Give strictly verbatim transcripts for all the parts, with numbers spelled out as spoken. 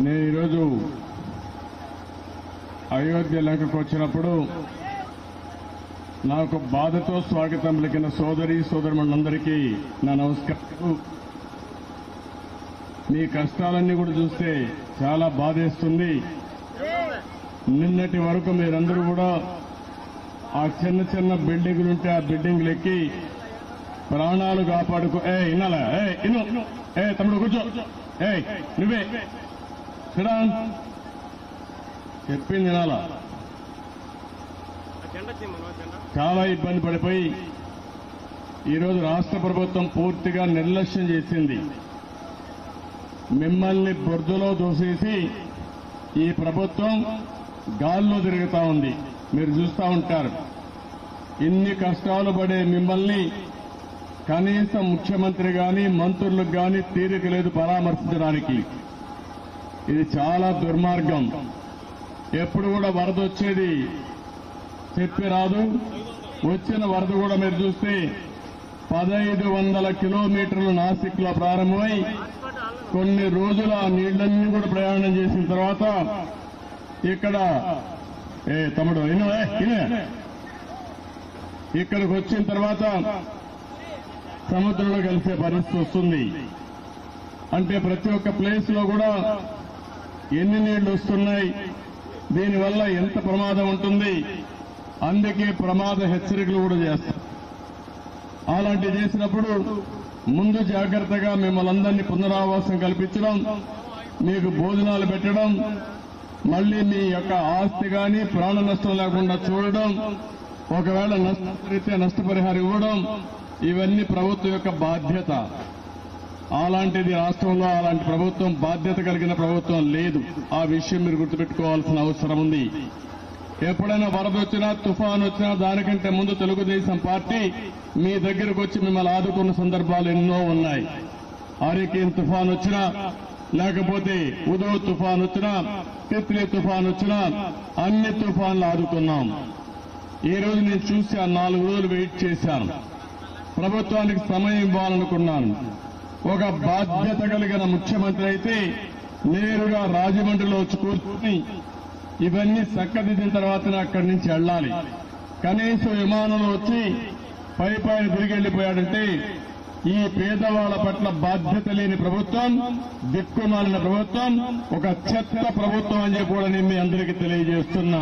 నేను ఈరోజు అయోధ్య లంకకు వచ్చినప్పుడు నాకు బాధతో స్వాగతం పలికిన సోదరి సోదరులందరికీ నా నమస్కారాలు. మీ కష్టాలన్నీ కూడా చూస్తే చాలా బాధేస్తుంది. నిన్నటి వరకు మీరందరూ కూడా ఆ చిన్న చిన్న బిల్డింగులుంటే ఆ బిల్డింగులు ఎక్కి ప్రాణాలు కాపాడుకో ఏ ఇన్నాలా ఏ ఇను ఏ తమ్ముడు కూర్చో ఏ నువ్వే సిడా చెప్పింది వినాలా. చాలా ఇబ్బంది పడిపోయి ఈరోజు రాష్ట్ర ప్రభుత్వం పూర్తిగా నిర్లక్ష్యం చేసింది. మిమ్మల్ని బురదలో దూసేసి ఈ ప్రభుత్వం గాల్లో తిరుగుతా ఉంది. మీరు చూస్తూ ఉంటారు. ఇన్ని కష్టాలు పడే మిమ్మల్ని కనీసం ముఖ్యమంత్రి గాని మంత్రులకు గాని తీరిక లేదు పరామర్శించడానికి. ఇది చాలా దుర్మార్గం. ఎప్పుడు కూడా వరద వచ్చేది చెప్పి రాదు. వచ్చిన వరద కూడా మీరు చూస్తే పదహైదు వందల కిలోమీటర్లు నాసిక్ లో ప్రారంభమై కొన్ని రోజుల ఆ నీళ్లన్నీ కూడా ప్రయాణం చేసిన తర్వాత ఇక్కడ ఏ తమ్ముడు ఇను ఇనే ఇక్కడికి వచ్చిన తర్వాత సముద్రంలో కలిసే పరిస్థితి వస్తుంది. అంటే ప్రతి ఒక్క ప్లేస్ లో కూడా ఎన్ని నీళ్లు వస్తున్నాయి, దీనివల్ల ఎంత ప్రమాదం ఉంటుంది, అందుకే ప్రమాద హెచ్చరికలు కూడా చేస్తారు. అలాంటి చేసినప్పుడు ముందు జాగ్రత్తగా మిమ్మల్ని అందరినీ పునరావాసం కల్పించడం, మీకు భోజనాలు పెట్టడం, మళ్లీ మీ యొక్క ఆస్తి గాని ప్రాణ నష్టం లేకుండా చూడడం, ఒకవేళ నష్టం జరిగితే నష్టపరిహారం ఇవ్వడం, ఇవన్నీ ప్రభుత్వం యొక్క బాధ్యత. అలాంటిది రాష్ట్రంలో అలాంటి ప్రభుత్వం బాధ్యత కలిగిన ప్రభుత్వం లేదు. ఆ విషయం మీరు గుర్తుపెట్టుకోవాల్సిన అవసరం ఉంది. ఎప్పుడైనా వరద వచ్చినా తుఫాన్ వచ్చినా దానికంటే ముందు తెలుగుదేశం పార్టీ మీ దగ్గరకు వచ్చి మిమ్మల్ని ఆదుకున్న సందర్భాలు ఎన్నో ఉన్నాయి. హరికేన్ తుఫాన్ వచ్చినా, లేకపోతే ఉదో తుఫాన్ వచ్చినా, తిత్లీ తుఫాన్ వచ్చినా అన్ని తుఫాన్లు ఆదుకున్నాం. ఈ రోజు నేను చూసి ఆ నాలుగు రోజులు వెయిట్ చేశాను. ప్రభుత్వానికి సమయం ఇవ్వాలనుకున్నాను. ఒక బాధ్యత కలిగిన ముఖ్యమంత్రి అయితే నేరుగా రాజమండ్రిలో వచ్చి కూర్చుని ఇవన్నీ చక్కదిద్దిన తర్వాతనే అక్కడి నుంచి వెళ్లాలి. కనీసం విమానంలో వచ్చి పై పైన తిరిగి వెళ్లిపోయాడంటే ఈ పేదవాళ్ల పట్ల బాధ్యత లేని ప్రభుత్వం, దిక్కుమాలిన ప్రభుత్వం, ఒక చెత్త ప్రభుత్వం అని చెప్పి కూడా నేను మీ అందరికీ తెలియజేస్తున్నా.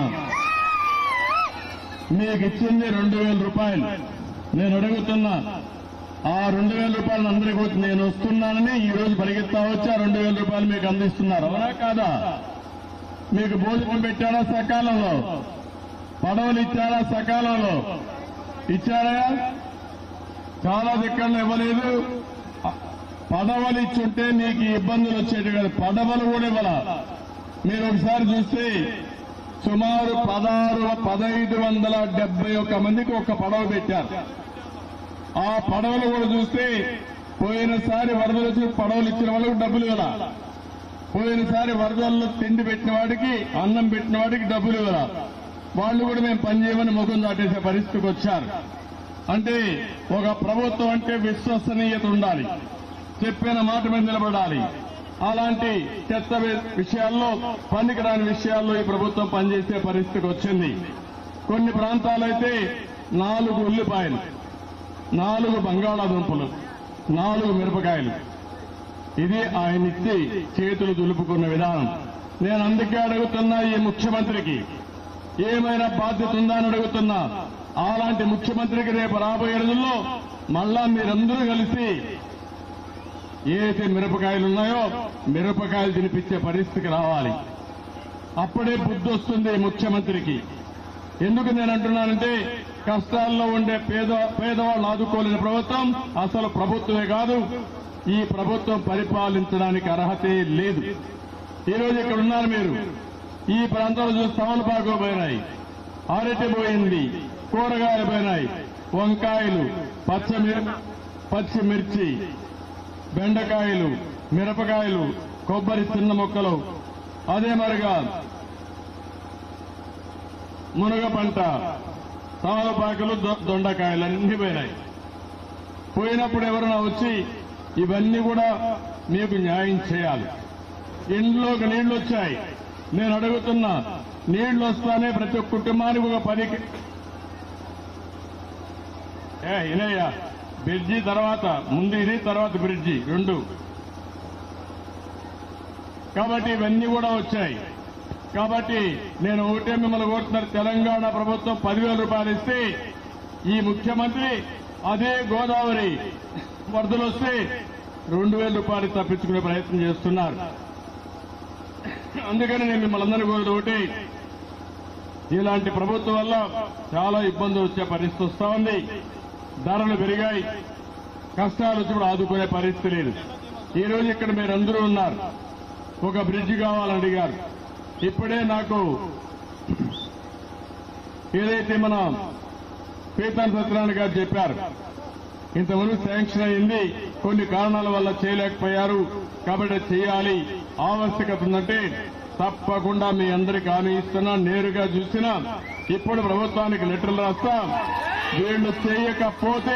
మీకు ఇచ్చింది రెండు వేల రూపాయలు. నేను అడుగుతున్నా, ఆ రెండు వేల రూపాయలు అందరికీ వచ్చి నేను వస్తున్నానని ఈ రోజు పరిగెత్తా వచ్చి ఆ రెండు వేల రూపాయలు మీకు అందిస్తున్నారు. అవునా కాదా? మీకు భోజనం పెట్టారా సకాలంలో? పడవలు ఇచ్చారా సకాలంలో? ఇచ్చారా? చాలా దిక్కలు ఇవ్వలేదు. పడవలు ఇచ్చుంటే మీకు ఇబ్బందులు వచ్చేవి కాదు. పడవలు కూడా ఇవ్వాల. మీరు ఒకసారి చూస్తే సుమారు పదహారు పదహైదు వందల డెబ్బై ఒక్క మందికి ఒక పడవ పెట్టారు. ఆ పడవలు కూడా చూస్తే పోయినసారి వరదలు వచ్చి పడవలు ఇచ్చిన వాళ్ళకి డబ్బులు ఇవ్వాల. పోయినసారి వరదల్లో తిండి పెట్టిన వాడికి, అన్నం పెట్టిన వాడికి డబ్బులు ఇవ్వాల. వాళ్ళు కూడా మేము పనిచేయమని ముఖం దాటేసే పరిస్థితికి వచ్చారు. అంటే ఒక ప్రభుత్వం అంటే విశ్వసనీయత ఉండాలి, చెప్పిన మాట మీద నిలబడాలి. అలాంటి చెత్త విషయాల్లో, పనికిరాని విషయాల్లో ఈ ప్రభుత్వం పనిచేసే పరిస్థితికి వచ్చింది. కొన్ని ప్రాంతాలైతే నాలుగు ఉల్లిపాయలు, నాలుగు బంగాళాదుంపలు, నాలుగు మిరపకాయలు, ఇది ఆయన ఇచ్చి చేతులు దులుపుకున్న విధానం. నేను అందుకే అడుగుతున్నా, ఈ ముఖ్యమంత్రికి ఏమైనా బాధ్యత ఉందా అని అడుగుతున్నా. అలాంటి ముఖ్యమంత్రికి రేపు రాబోయే రోజుల్లో మళ్ళా మీరందరూ కలిసి ఏదైతే మిరపకాయలు ఉన్నాయో మిరపకాయలు తినిపించే పరిస్థితికి రావాలి. అప్పుడే బుద్ధి వస్తుంది ముఖ్యమంత్రికి. ఎందుకు నేను అంటున్నానంటే కష్టాల్లో ఉండే పేద పేదవాళ్ళు ఆదుకోలేని ప్రభుత్వం అసలు ప్రభుత్వమే కాదు. ఈ ప్రభుత్వం పరిపాలించడానికి అర్హతే లేదు. ఈ రోజు ఇక్కడ ఉన్నారు మీరు. ఈ ప్రాంతంలో చూసి తమలపాకు పోయినాయి, అరటి పోయింది, కూరగాయలు పోయినాయి, వంకాయలు, పచ్చమిర పచ్చిమిర్చి, బెండకాయలు, మిరపకాయలు, కొబ్బరి చిన్న మొక్కలు, అదే మరిగా మునగ పంట, తమలపాకులు, దొండకాయలు అన్ని పోయినాయి. పోయినప్పుడు ఎవరైనా వచ్చి ఇవన్నీ కూడా మీకు న్యాయం చేయాలి. ఇంట్లోకి నీళ్లు వచ్చాయి. నేను అడుగుతున్నా, నీళ్లు వస్తానే ప్రతి ఒక్క కుటుంబానికి ఒక పది ఏ ఇనయ్యా బ్రిడ్జి తర్వాత ముందు ఇది తర్వాత బ్రిడ్జి రెండు. కాబట్టి ఇవన్నీ కూడా వచ్చాయి. కాబట్టి నేను ఒకటే మిమ్మల్ని కోరుతున్నారు, తెలంగాణ ప్రభుత్వం పదివేల రూపాయలు ఇస్తే ఈ ముఖ్యమంత్రి అదే గోదావరి వరదలు వస్తే రెండు వేల రూపాయలు తప్పించుకునే ప్రయత్నం చేస్తున్నారు. అందుకని నేను మిమ్మల్ని అందరూ కోరేది ఒకటి, ఇలాంటి ప్రభుత్వం వల్ల చాలా ఇబ్బందులు వచ్చే పరిస్థితి వస్తా ఉంది. ధరలు పెరిగాయి, కష్టాలు వచ్చి కూడా ఆదుకునే పరిస్థితి లేదు. ఈ రోజు ఇక్కడ మీరందరూ ఉన్నారు, ఒక బ్రిడ్జి కావాలని అడిగారు. ఇప్పుడే నాకు ఏదైతే మన పీతాన్ సత్యనారాయణ గారు చెప్పారు, ఇంతవరకు శాంక్షన్ అయింది, కొన్ని కారణాల వల్ల చేయలేకపోయారు, కాబట్టి చేయాలి, ఆవశ్యకత ఉందంటే తప్పకుండా మీ అందరికీ హామీ ఇస్తున్నా. నేరుగా చూసినా ఇప్పుడు ప్రభుత్వానికి లెటర్లు రాస్తా. వీళ్లు చేయకపోతే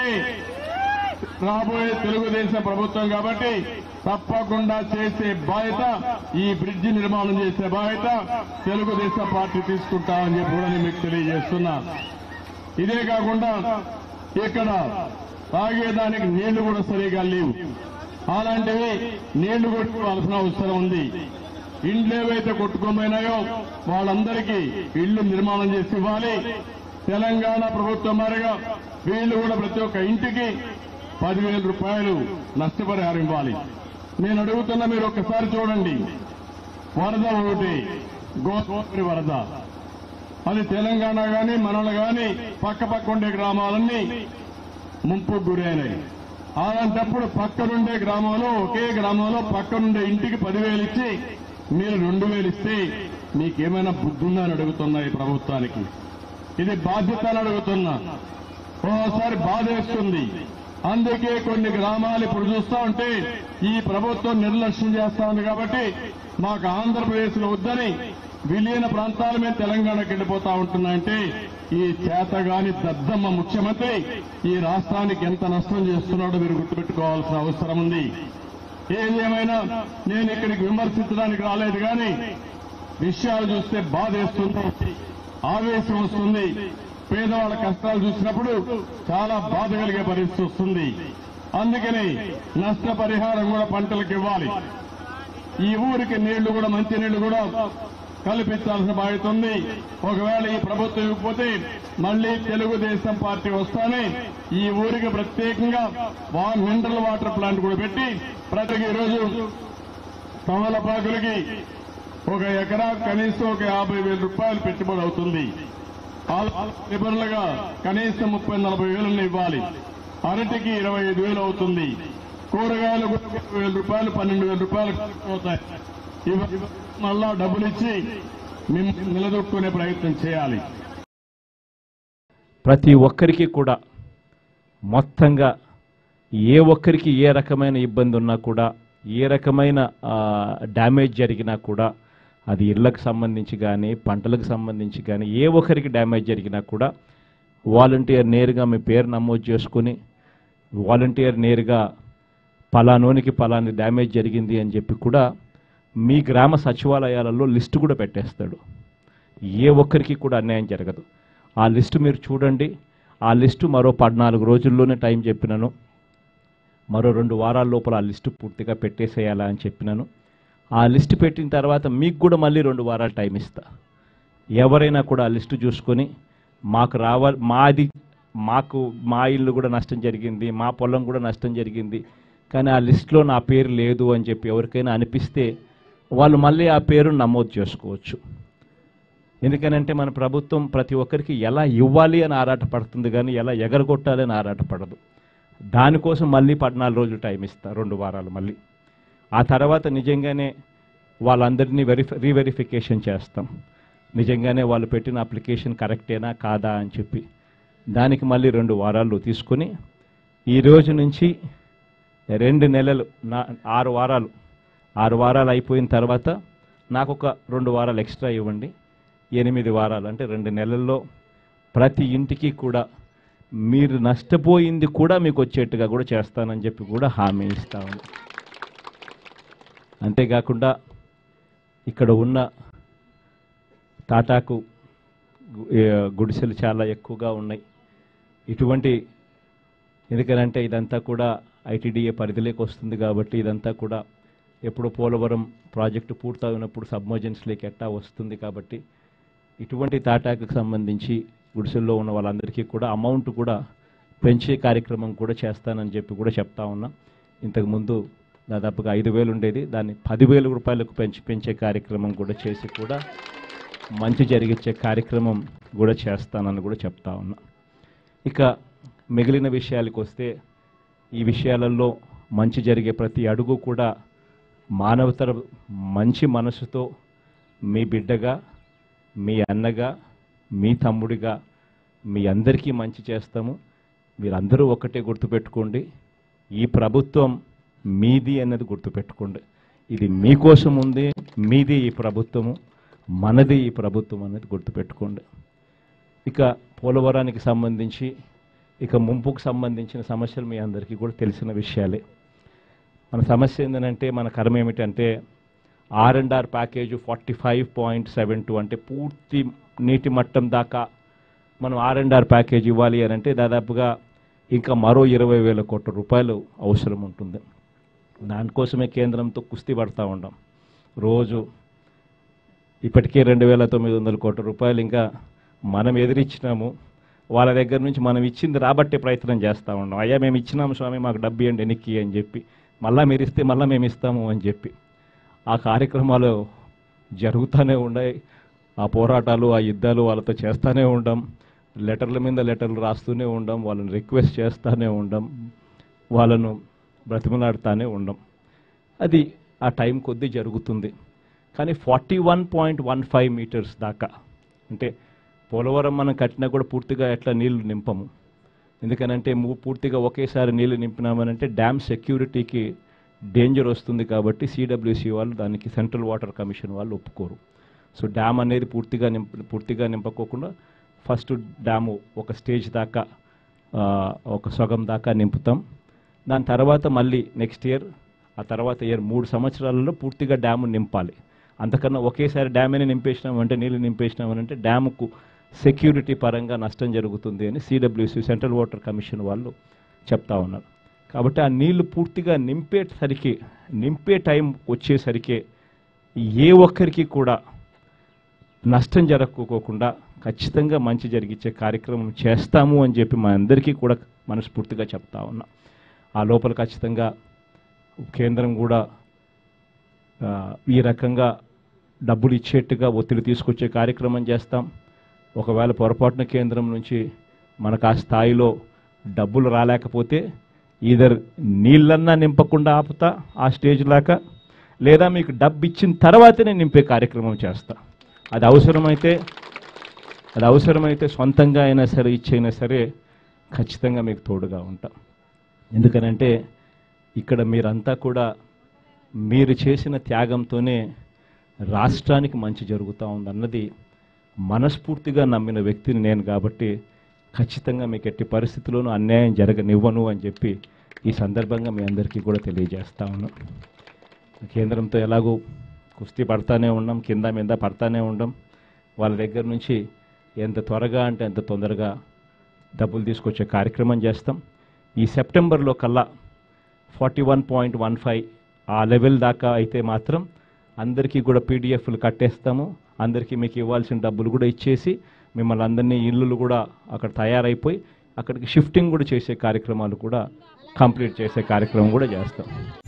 రాబోయే తెలుగుదేశం ప్రభుత్వం కాబట్టి తప్పకుండా చేసే బాధ్యత, ఈ బ్రిడ్జి నిర్మాణం చేసే బాధ్యత తెలుగుదేశం పార్టీ తీసుకుంటామని చెప్పి కూడా నేను మీకు తెలియజేస్తున్నా. ఇదే కాకుండా ఇక్కడ తాగేదానికి నీళ్లు కూడా సరిగా లేవు. అలాంటివి నీళ్లు కొట్టుకోవాల్సిన అవసరం ఉంది. ఇండ్లు ఏవైతే కొట్టుకోమైనాయో వాళ్ళందరికీ ఇళ్లు నిర్మాణం చేసి ఇవ్వాలి. తెలంగాణ ప్రభుత్వం మారిగా వీళ్లు కూడా ప్రతి ఒక్క ఇంటికి పదివేల రూపాయలు నష్టపరిహారం ఇవ్వాలి. నేను అడుగుతున్నా, మీరు ఒక్కసారి చూడండి, వరద ఒకటి గోదావరి వరద, అది తెలంగాణ గాని మనలు గాని పక్క పక్క ఉండే గ్రామాలన్నీ ముంపుకు గురైనాయి. అలాంటప్పుడు పక్కనుండే గ్రామంలో ఒకే గ్రామంలో పక్కనుండే ఇంటికి పదివేలు ఇచ్చి మీరు రెండు వేలు ఇస్తే మీకేమైనా బుద్ధి ఉందని అడుగుతున్నా ఈ ప్రభుత్వానికి. ఇది బాధ్యత అని అడుగుతున్నా. ఓసారి బాధేస్తుంది. అందుకే కొన్ని గ్రామాలు ఇప్పుడు చూస్తా ఉంటే ఈ ప్రభుత్వం నిర్లక్ష్యం చేస్తా ఉంది. కాబట్టి మాకు ఆంధ్రప్రదేశ్ లో వద్దని విలీన ప్రాంతాల మీద తెలంగాణకి వెళ్ళిపోతా ఉంటున్నాయంటే ఈ చేతగాని దద్దమ్మ ముఖ్యమంత్రి ఈ రాష్ట్రానికి ఎంత నష్టం చేస్తున్నాడో మీరు గుర్తుపెట్టుకోవాల్సిన అవసరం ఉంది. ఏదేమైనా నేను ఇక్కడికి విమర్శించడానికి రాలేదు, కానీ విషయాలు చూస్తే బాధేస్తుంది, ఆవేశం వస్తుంది. పేదవాళ్ళ కష్టాలు చూసినప్పుడు చాలా బాధ కలిగే పరిస్థితి వస్తుంది. అందుకని నష్టపరిహారం కూడా పంటలకు ఇవ్వాలి. ఈ ఊరికి నీళ్లు కూడా మంచి నీళ్లు కూడా కల్పించాల్సిన బాధ్యత ఉంది. ఒకవేళ ఈ ప్రభుత్వం ఇవ్వకపోతే మళ్లీ తెలుగుదేశం పార్టీ వస్తానే ఈ ఊరికి ప్రత్యేకంగా మినరల్ వాటర్ ప్లాంట్ కూడా పెట్టి ప్రతి ఈరోజు తమలపాకులకి ఒక ఎకరా కనీసం ఒక యాభై వేల రూపాయలు పెట్టుబడి అవుతుంది. నిపుణులుగా కనీసం ముప్పై నలభై వేలను ఇవ్వాలి. అరటికి ఇరవై ఐదు వేలు అవుతుంది. కూరగాయలు ముప్పై వేల రూపాయలు పన్నెండు వేల రూపాయలు అవుతాయి. మళ్ళా డబ్బులు ఇచ్చి మేము నిలదొక్కునే ప్రయత్నం చేయాలి. ప్రతి ఒక్కరికి కూడా మొత్తంగా ఏ ఒక్కరికి ఏ రకమైన ఇబ్బంది ఉన్నా కూడా, ఏ రకమైన డ్యామేజ్ జరిగినా కూడా, అది ఇళ్లకు సంబంధించి కానీ పంటలకు సంబంధించి కానీ ఏ ఒక్కరికి డ్యామేజ్ జరిగినా కూడా వాలంటీర్ నేరుగా మీ పేరు నమోదు చేసుకుని వాలంటీర్ నేరుగా పలానోనికి పలాని డ్యామేజ్ జరిగింది అని చెప్పి కూడా మీ గ్రామ సచివాలయాలలో లిస్టు కూడా పెట్టేస్తాడు. ఏ ఒక్కరికి కూడా అన్యాయం జరగదు. ఆ లిస్టు మీరు చూడండి. ఆ లిస్టు మరో పద్నాలుగు రోజుల్లోనే టైం చెప్పినాను. మరో రెండు వారాల లోపల ఆ లిస్టు పూర్తిగా పెట్టేసేయాలా అని చెప్పినాను. ఆ లిస్టు పెట్టిన తర్వాత మీకు కూడా మళ్ళీ రెండు వారాలు టైం ఇస్తా. ఎవరైనా కూడా ఆ లిస్టు చూసుకొని మాకు రావాలి, మాది మాకు మా ఇల్లు కూడా నష్టం జరిగింది, మా పొలం కూడా నష్టం జరిగింది, కానీ ఆ లిస్టులో నా పేరు లేదు అని చెప్పి ఎవరికైనా అనిపిస్తే వాళ్ళు మళ్ళీ ఆ పేరును నమోదు చేసుకోవచ్చు. ఎందుకనంటే మన ప్రభుత్వం ప్రతి ఒక్కరికి ఎలా ఇవ్వాలి అని ఆరాటపడుతుంది, కానీ ఎలా ఎగరగొట్టాలి అని ఆరాటపడదు. దానికోసం మళ్ళీ పద్నాలుగు రోజులు టైం ఇస్తా, రెండు వారాలు మళ్ళీ. ఆ తర్వాత నిజంగానే వాళ్ళందరినీ వెరిఫై రీవెరిఫికేషన్ చేస్తాం. నిజంగానే వాళ్ళు పెట్టిన అప్లికేషన్ కరెక్టేనా కాదా అని చెప్పి దానికి మళ్ళీ రెండు వారాలు తీసుకొని ఈ రోజు నుంచి రెండు నెలలు నా ఆరు వారాలు ఆరు వారాలు అయిపోయిన తర్వాత నాకు ఒక రెండు వారాలు ఎక్స్ట్రా ఇవ్వండి. ఎనిమిది వారాలు అంటే రెండు నెలల్లో ప్రతి ఇంటికి కూడా మీరు నష్టపోయింది కూడా మీకు వచ్చేట్టుగా కూడా చేస్తానని చెప్పి కూడా హామీ ఇస్తాను. అంతేకాకుండా ఇక్కడ ఉన్న తాటాకు గు- ఏ, గుడిసెలు చాలా ఎక్కువగా ఉన్నాయి. ఇటువంటి ఎందుకనంటే ఇదంతా కూడా ఐటీడీఏ పరిధిలోకి వస్తుంది కాబట్టి ఇదంతా కూడా ఎప్పుడు పోలవరం ప్రాజెక్టు పూర్తయినప్పుడు సబ్మర్జెన్స్లోకి ఎట్టా వస్తుంది కాబట్టి ఇటువంటి తాటాకు సంబంధించి గుడిసెల్లో ఉన్న వాళ్ళందరికీ కూడా అమౌంట్ కూడా పెంచే కార్యక్రమం కూడా చేస్తానని చెప్పి కూడా చెప్తా ఉన్నా. ఇంతకుముందు దాదాపుగా ఐదు వేలు ఉండేది, దాన్ని పదివేల రూపాయలకు పెంచి పెంచే కార్యక్రమం కూడా చేసి కూడా మంచి జరిగించే కార్యక్రమం కూడా చేస్తానని కూడా చెప్తా ఉన్నా. ఇక మిగిలిన విషయాలకు వస్తే ఈ విషయాలలో మంచి జరిగే ప్రతి అడుగు కూడా మానవతర మంచి మనసుతో మీ బిడ్డగా, మీ అన్నగా, మీ తమ్ముడిగా మీ అందరికీ మంచి చేస్తాము. మీరందరూ ఒకటే గుర్తుపెట్టుకోండి, ఈ ప్రభుత్వం మీది అన్నది గుర్తుపెట్టుకోండి. ఇది మీకోసం ఉంది, మీది ఈ ప్రభుత్వము, మనది ఈ ప్రభుత్వం అనేది గుర్తుపెట్టుకోండి. ఇక పోలవరానికి సంబంధించి ఇక ముంపుకు సంబంధించిన సమస్యలు మీ అందరికీ కూడా తెలిసిన విషయాలే. మన సమస్య ఏంటంటే, మన కర్మ ఏమిటంటే R and R package forty five point seven two అంటే పూర్తి నీటి మట్టం దాకా మనం ఆర్ అండ్ ఆర్ ప్యాకేజ్ ఇవ్వాలి అని అంటే దాదాపుగా ఇంకా మరో ఇరవై వేల కోట్ల రూపాయలు అవసరం ఉంటుంది. దానికోసమే కేంద్రంతో కుస్తీ పడతా ఉన్నాం రోజు. ఇప్పటికే రెండు వేల తొమ్మిది వందల కోట్ల రూపాయలు ఇంకా మనం ఎదిరిచ్చినాము. వాళ్ళ దగ్గర నుంచి మనం ఇచ్చింది రాబట్టే ప్రయత్నం చేస్తూ ఉన్నాం. అయ్యా మేము ఇచ్చినాము స్వామి, మాకు డబ్బు ఇవ్వండి ఎన్నికి అని చెప్పి, మళ్ళీ మీరు ఇస్తే మళ్ళీ మేము ఇస్తాము అని చెప్పి ఆ కార్యక్రమాలు జరుగుతూనే ఉన్నాయి. ఆ పోరాటాలు, ఆ యుద్ధాలు వాళ్ళతో చేస్తూనే ఉండం. లెటర్ల మీద లెటర్లు రాస్తూనే ఉండం, వాళ్ళని రిక్వెస్ట్ చేస్తూనే ఉండం, వాళ్ళను బ్రతిమలాడుతూనే ఉండం. అది ఆ టైం కొద్దీ జరుగుతుంది. కానీ forty one point one five meters దాకా అంటే పోలవరం మనం కట్టినా కూడా పూర్తిగా ఎట్లా నీళ్లు నింపము. ఎందుకనంటే ము- పూర్తిగా ఒకేసారి నీళ్లు నింపినామనంటే డ్యామ్ సెక్యూరిటీకి డేంజర్ వస్తుంది కాబట్టి సిడబ్ల్యూసి వాళ్ళు దానికి సెంట్రల్ వాటర్ కమిషన్ వాళ్ళు ఒప్పుకోరు. సో డ్యామ్ అనేది పూర్తిగా నింప పూర్తిగా నింపకోకుండా ఫస్ట్ డ్యాము ఒక స్టేజ్ దాకా ఆ, ఒక సగం దాకా నింపుతాం. దాని తర్వాత మళ్ళీ నెక్స్ట్ ఇయర్, ఆ తర్వాత ఇయర్ మూడు సంవత్సరాలలో పూర్తిగా డ్యాము నింపాలి. అంతకన్నా ఒకేసారి డ్యామేని నింపేసినామంటే నీళ్ళు నింపేసినామనంటే డ్యాముకు సెక్యూరిటీ పరంగా నష్టం జరుగుతుంది అని సిడబ్ల్యూసి సెంట్రల్ వాటర్ కమిషన్ వాళ్ళు చెప్తా ఉన్నారు. కాబట్టి ఆ నీళ్లు పూర్తిగా నింపేసరికి నింపే టైం వచ్చేసరికి ఏ ఒక్కరికి కూడా నష్టం జరగకోకుండా ఖచ్చితంగా మంచి జరిగించే కార్యక్రమం చేస్తాము అని చెప్పి మా అందరికీ కూడా మనస్ఫూర్తిగా చెప్తా ఉన్నాం. ఆ లోపల ఖచ్చితంగా కేంద్రం కూడా ఆ, ఈ రకంగా డబ్బులు ఇచ్చేట్టుగా ఒత్తిడి తీసుకొచ్చే కార్యక్రమం చేస్తాం. ఒకవేళ పొరపాటున కేంద్రం నుంచి మనకు ఆ స్థాయిలో డబ్బులు రాలేకపోతే ఈధర్ నీళ్ళన్నా నింపకుండా ఆపుతా ఆ స్టేజ్ లాగా, లేదా మీకు డబ్బు ఇచ్చిన తర్వాతనే నింపే కార్యక్రమం చేస్తా. అది అవసరమైతే అది అవసరమైతే సొంతంగా అయినా సరే ఇచ్చైనా సరే ఖచ్చితంగా మీకు తోడుగా ఉంటాం. ఎందుకనంటే ఇక్కడ మీరంతా కూడా మీరు చేసిన త్యాగంతోనే రాష్ట్రానికి మంచి జరుగుతూ ఉందన్నది మనస్ఫూర్తిగా నమ్మిన వ్యక్తిని నేను కాబట్టి ఖచ్చితంగా మీకు ఎట్టి పరిస్థితుల్లోనూ అన్యాయం జరగనివ్వను అని చెప్పి ఈ సందర్భంగా మీ అందరికీ కూడా తెలియజేస్తా ఉన్నాం. కేంద్రంతో ఎలాగో కుస్తీ పడతానే ఉన్నాం, కింద మీద పడతానే ఉండం. వాళ్ళ దగ్గర నుంచి ఎంత త్వరగా అంటే ఎంత తొందరగా డబ్బులు తీసుకొచ్చే కార్యక్రమం చేస్తాం. ఈ సెప్టెంబర్లో కల్లా forty one point one five ఆ లెవెల్ దాకా అయితే మాత్రం అందరికీ కూడా పీడిఎఫ్లు కట్టేస్తాము. అందరికీ మీకు ఇవ్వాల్సిన డబ్బులు కూడా ఇచ్చేసి మిమ్మల్ని అందరినీ ఇల్లులు కూడా అక్కడ తయారైపోయి అక్కడికి షిఫ్టింగ్ కూడా చేసే కార్యక్రమాలు కూడా కంప్లీట్ చేసే కార్యక్రమం కూడా చేస్తాం.